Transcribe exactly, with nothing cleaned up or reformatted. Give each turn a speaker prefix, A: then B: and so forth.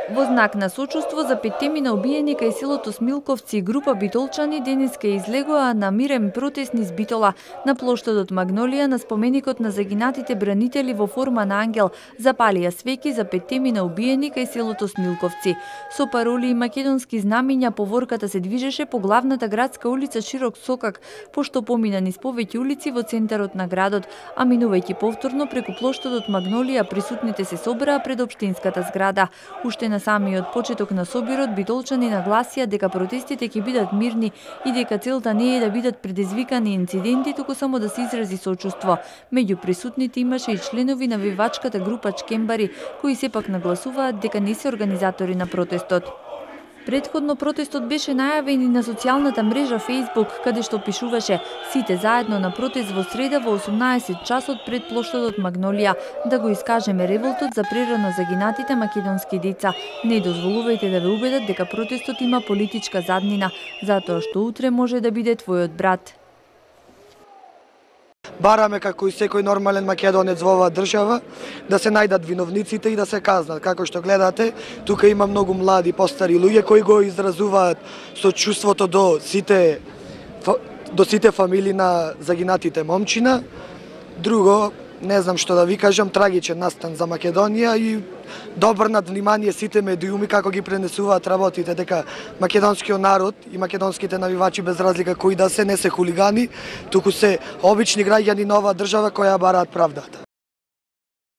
A: Во знак на сочувство за петтемина убиени кај селото Смилковци, група битолчани денеска излегоа на мирен протест низ Битола на плоштадот Магнолија на споменикот на загинатите бранители во форма на ангел, запалија свеќи за петтемина убиени кај селото Смилковци. Со пароли и македонски знамиња поворката се движеше по главната градска улица Широк Сокак, пошто помина низ повеќе улици во центарот на градот, а минувајќи повторно преку плоштадот Магнолија, присутните се собраа пред општинската зграда. Уште на самиот почеток на собирот, битолчани нагласија дека протестите ќе бидат мирни и дека целта не е да бидат предизвикани инциденти, туку само да се изрази сочувство. Меѓу присутните имаше и членови на вивачката група Чкембари, кои сепак нагласуваат дека не се организатори на протестот. Предходно протестот беше најавен и на социјалната мрежа Facebook, каде што пишуваше: "Сите заедно на протест во среда во осумнаесет часот пред плоштадот Магнолија, да го искажеме револтот за прерано загинатите македонски деца. Не дозволувајте да ве убедат дека протестот има политичка заднина, затоа што утре може да биде твојот брат."
B: Бараме како и секој нормален македонец во оваа држава да се најдат виновниците и да се казнат. Како што гледате, тука има многу млади, постари луѓе кои го изразуваат сочувството до сите до сите фамилии на загинатите момчина. Друго, не знам што да ви кажам, трагичен настан за Македонија и да обрнат внимание сите медиуми како ги пренесуваат работите, дека македонскиот народ и македонските навивачи без разлика кои да се не се хулигани, туку се обични граѓани на оваа држава кои ја бараат правдата.